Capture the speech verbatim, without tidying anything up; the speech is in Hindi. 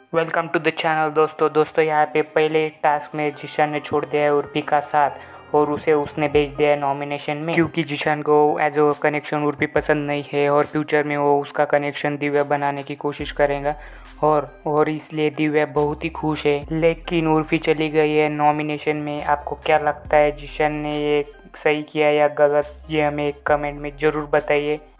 Welcome to the channel. दोस्तों दोस्तों यहाँ पे पहले टास्क में जिशान ने छोड़ दिया है उर्फी का साथ और उसे उसने भेज दिया है नॉमिनेशन में, क्योंकि जिशान को एज अ कनेक्शन उर्फी पसंद नहीं है और फ्यूचर में वो उसका कनेक्शन दिव्या बनाने की कोशिश करेगा और और इसलिए दिव्या बहुत ही खुश है। लेकिन उर्फी चली गई है नॉमिनेशन में। आपको क्या लगता है, जिशान ने ये सही किया या गलत? ये हमें एक कमेंट में ज़रूर बताइए।